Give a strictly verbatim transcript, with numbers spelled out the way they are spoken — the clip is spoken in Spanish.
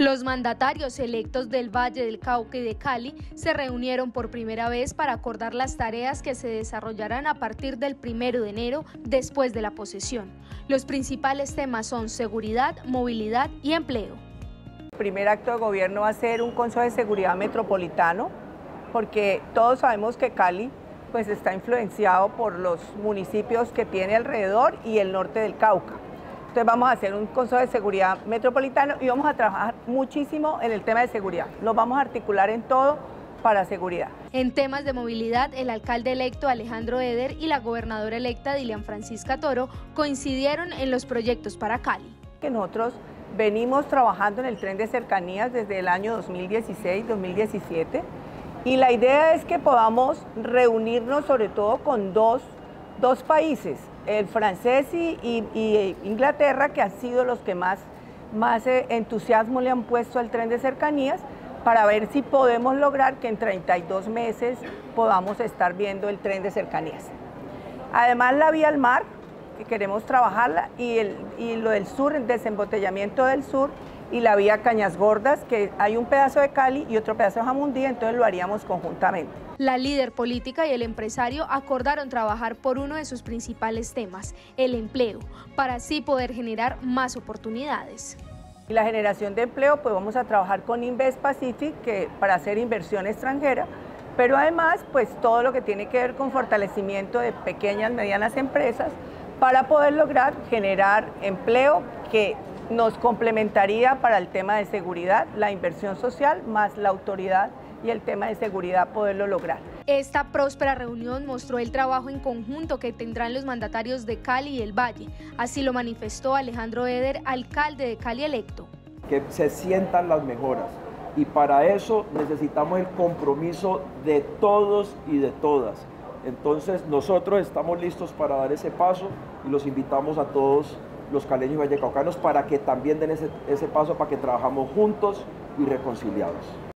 Los mandatarios electos del Valle del Cauca y de Cali se reunieron por primera vez para acordar las tareas que se desarrollarán a partir del primero de enero después de la posesión. Los principales temas son seguridad, movilidad y empleo. El primer acto de gobierno va a ser un Consejo de Seguridad Metropolitano, porque todos sabemos que Cali pues, está influenciado por los municipios que tiene alrededor y el norte del Cauca. Entonces vamos a hacer un Consejo de Seguridad Metropolitano y vamos a trabajar muchísimo en el tema de seguridad. Nos vamos a articular en todo para seguridad. En temas de movilidad, el alcalde electo Alejandro Eder y la gobernadora electa Dilian Francisca Toro coincidieron en los proyectos para Cali. Que nosotros venimos trabajando en el tren de cercanías desde el año dos mil dieciséis dos mil diecisiete y la idea es que podamos reunirnos sobre todo con dos, dos países, el francés y, y, y Inglaterra, que han sido los que más, más eh, entusiasmo le han puesto al tren de cercanías, para ver si podemos lograr que en treinta y dos meses podamos estar viendo el tren de cercanías. Además, la vía al mar, que queremos trabajarla, y, el, y lo del sur, el desembotellamiento del sur, y la vía Cañas Gordas, que hay un pedazo de Cali y otro pedazo de Jamundí, entonces lo haríamos conjuntamente. La líder política y el empresario acordaron trabajar por uno de sus principales temas, el empleo, para así poder generar más oportunidades. Y la generación de empleo, pues vamos a trabajar con Invest Pacific que, para hacer inversión extranjera, pero además, pues todo lo que tiene que ver con fortalecimiento de pequeñas y medianas empresas para poder lograr generar empleo que nos complementaría para el tema de seguridad, la inversión social más la autoridad y el tema de seguridad poderlo lograr. Esta próspera reunión mostró el trabajo en conjunto que tendrán los mandatarios de Cali y el Valle. Así lo manifestó Alejandro Eder, alcalde de Cali electo. Que se sientan las mejoras y para eso necesitamos el compromiso de todos y de todas. Entonces nosotros estamos listos para dar ese paso y los invitamos a todos los caleños y vallecaucanos para que también den ese, ese paso para que trabajamos juntos y reconciliados.